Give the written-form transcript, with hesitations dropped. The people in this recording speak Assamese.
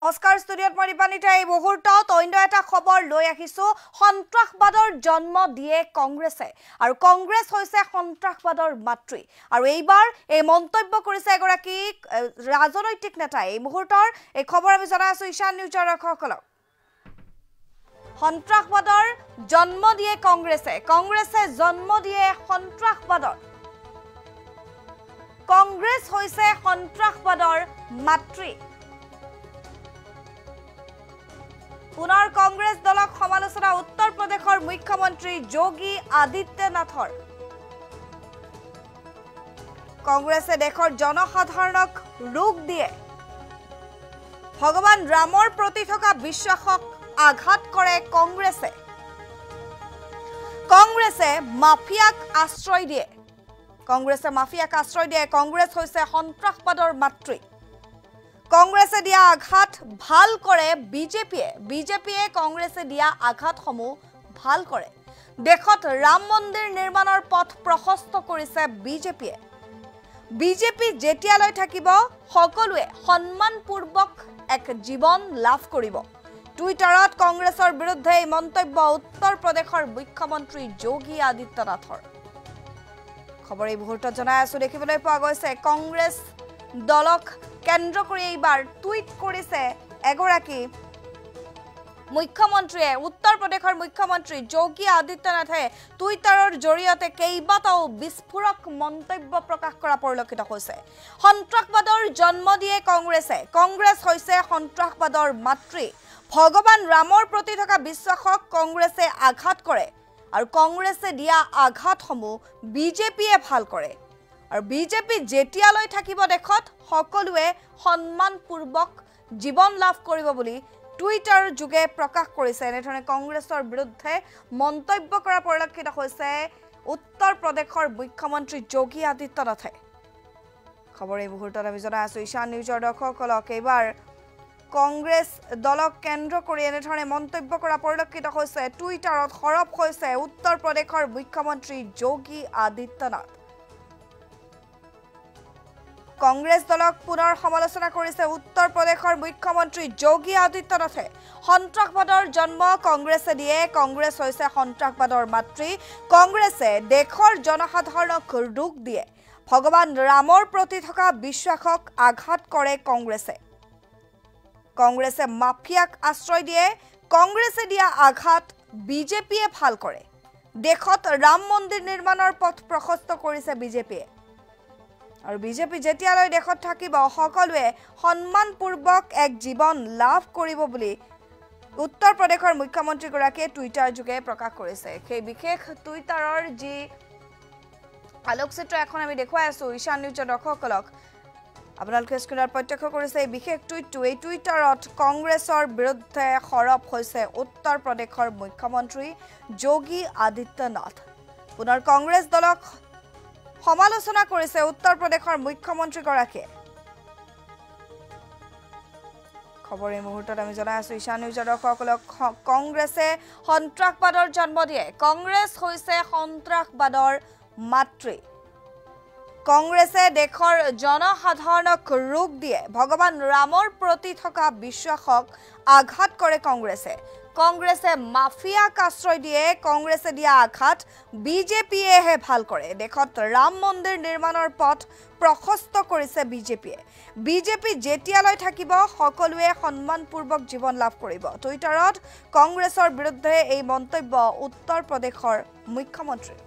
নমস্কাৰ ষ্টুডিঅ'ত মই ৰিপানিতা এই মুহূৰ্তত অন্য এটা খবৰ লৈ আহিছো সন্ত্ৰাসবাদৰ জন্ম দিয়ে কংগ্ৰেছে আৰু কংগ্ৰেছ হৈছে সন্ত্ৰাসবাদৰ মাতৃ আৰু এইবাৰ এই মন্তব্য কৰিছে এগৰাকী ৰাজনৈতিক নেতা এই মুহূৰ্তৰ এই খবৰ আমি জনাই আছো ঈশান নিউজৰ দৰ্শকসকলক সন্ত্ৰাসবাদৰ জন্ম দিয়ে কংগ্ৰেছে জন্ম দিয়ে সন্ত্ৰাসবাদৰ কংগ্ৰেছ হৈছে সন্ত্ৰাসবাদৰ মাতৃ পুনৰ কংগ্ৰেছ দলক সমালোচনা উত্তৰ প্ৰদেশৰ মুখ্যমন্ত্ৰী যোগী আদিত্যনাথৰ কংগ্ৰেছে দেশৰ জনসাধাৰণক ৰোগ দিয়ে ভগৱান ৰামৰ প্ৰতি থকা বিশ্বাসক আঘাত কৰে কংগ্ৰেছে মাফিয়াক আশ্ৰয় দিয়ে কংগ্ৰেছ হৈছে সন্ত্ৰাসবাদৰ মাতৃ কংগ্ৰেছে দিয়া আঘাত ভাল কৰে বিজেপিয়ে কংগ্ৰেছে দিয়া আঘাতসমূহ ভাল কৰে দেশত ৰাম মন্দিৰ নিৰ্মাণৰ পথ প্ৰশস্ত কৰিছে বিজেপি যেতিয়ালৈ থাকিব সকলোৱে সন্মানপূৰ্বক এক জীৱন লাভ কৰিব টুইটাৰত কংগ্ৰেছৰ বিৰুদ্ধে এই মন্তব্য উত্তৰ প্ৰদেশৰ মুখ্যমন্ত্ৰী যোগী আদিত্যনাথৰ খবৰ এই মুহূৰ্তত জনাই আছো দেখিবলৈ পোৱা গৈছে কংগ্ৰেছ দলক কেন্দ্ৰ কৰি এইবাৰ টুইট কৰিছে এগৰাকী মুখ্যমন্ত্ৰীয়ে উত্তৰ প্ৰদেশৰ মুখ্যমন্ত্ৰী যোগী আদিত্যনাথে টুইটাৰৰ জৰিয়তে কেইবাটাও বিস্ফোৰক মন্তব্য প্ৰকাশ কৰা পৰিলক্ষিত হৈছে সন্ত্ৰাসবাদৰ জন্ম দিয়ে কংগ্ৰেছ হৈছে সন্ত্ৰাসবাদৰ মাতৃ ভগৱান ৰামৰ প্ৰতি থকা বিশ্বাসক কংগ্ৰেছে আঘাত কৰে আৰু কংগ্ৰেছে দিয়া আঘাতসমূহ বিজেপিয়ে ভাল কৰে আৰু বিজেপি যেতিয়ালৈ থাকিব দেখত সকলোৱে সন্মানপূৰ্বক জীৱন লাভ কৰিব বুলি টুইটাৰ যোগে প্ৰকাশ কৰিছে এনেধৰণে কংগ্ৰেছৰ বিৰুদ্ধে মন্তব্য কৰা পৰিলক্ষিত হৈছে উত্তৰ প্ৰদেশৰ মুখ্যমন্ত্ৰী যোগী আদিত্যনাথে খবৰ এই মুহূৰ্তত আমি জনাই আছো ঈশান নিউজৰ দৰ্শকসকলক এইবাৰ কংগ্ৰেছ দলক কেন্দ্ৰ কৰি এনেধৰণে মন্তব্য কৰা পৰিলক্ষিত হৈছে টুইটাৰত সৰব হৈছে উত্তৰ প্ৰদেশৰ মুখ্যমন্ত্ৰী যোগী আদিত্যনাথ কংগ্ৰেছ দলক পুনৰ সমালোচনা কৰিছে উত্তৰ প্ৰদেশৰ মুখ্যমন্ত্ৰী যোগী আদিত্যনাথে সন্ত্ৰাসবাদৰ জন্ম কংগ্ৰেছে দিয়ে কংগ্ৰেছ হৈছে সন্ত্ৰাসবাদৰ মাতৃ কংগ্ৰেছে দেশৰ জনসাধাৰণক ৰোগ দিয়ে ভগৱান ৰামৰ প্ৰতি থকা বিশ্বাসক আঘাত কৰে কংগ্ৰেছে মাফিয়াক আশ্ৰয় দিয়ে কংগ্ৰেছে দিয়া আঘাত বিজেপিয়ে ভাল কৰে দেশত ৰাম মন্দিৰ নিৰ্মাণৰ পথ প্ৰশস্ত কৰিছে বিজেপিয়ে আৰু বিজেপি যেতিয়ালৈ দেশত থাকিব সকলোৱে সন্মানপূৰ্বক এক জীৱন লাভ কৰিব বুলি উত্তৰ প্ৰদেশৰ মুখ্যমন্ত্ৰী গৰাকীয়ে টুইটাৰ যোগে প্ৰকাশ কৰিছে সেই বিশেষ টুইটাৰৰ যি আলোকচিত্ৰ এখন আমি দেখুৱাই আছো ঈশান নিউজৰ দৰ্শকসকলক আপোনালোকে স্ক্ৰীনত প্ৰত্যক্ষ কৰিছে এই বিশেষ টুইটটো এই টুইটাৰত কংগ্ৰেছৰ বিৰুদ্ধে সৰব হৈছে উত্তৰ প্ৰদেশৰ মুখ্যমন্ত্ৰী যোগী আদিত্যনাথ পুনৰ কংগ্ৰেছ দলক সমালোচনা কৰিছে উত্তৰ প্ৰদেশৰ মুখ্যমন্ত্ৰী গৰাকীয়ে খবৰ এই মুহূৰ্তত আমি জনাই আছো ঈশান নিউজৰ দৰ্শকসকলক কংগ্ৰেছে সন্ত্ৰাসবাদৰ জন্ম দিয়ে কংগ্ৰেছ হৈছে সন্ত্ৰাসবাদৰ মাতৃ কংগ্ৰেছে দেশৰ জনসাধাৰণক ৰোগ দিয়ে ভগৱান ৰামৰ প্ৰতি থকা বিশ্বাসক আঘাত কৰে কংগ্ৰেছে মাফিয়াক আশ্ৰয় দিয়ে কংগ্ৰেছে দিয়া আঘাত বিজেপিয়েহে ভাল কৰে দেশত ৰাম মন্দিৰ নিৰ্মাণৰ পথ প্ৰশস্ত কৰিছে বিজেপি যেতিয়ালৈ থাকিব সকলোৱে সন্মানপূৰ্বক জীৱন লাভ কৰিব টুইটাৰত কংগ্ৰেছৰ বিৰুদ্ধে এই মন্তব্য উত্তৰ প্ৰদেশৰ মুখ্যমন্ত্ৰী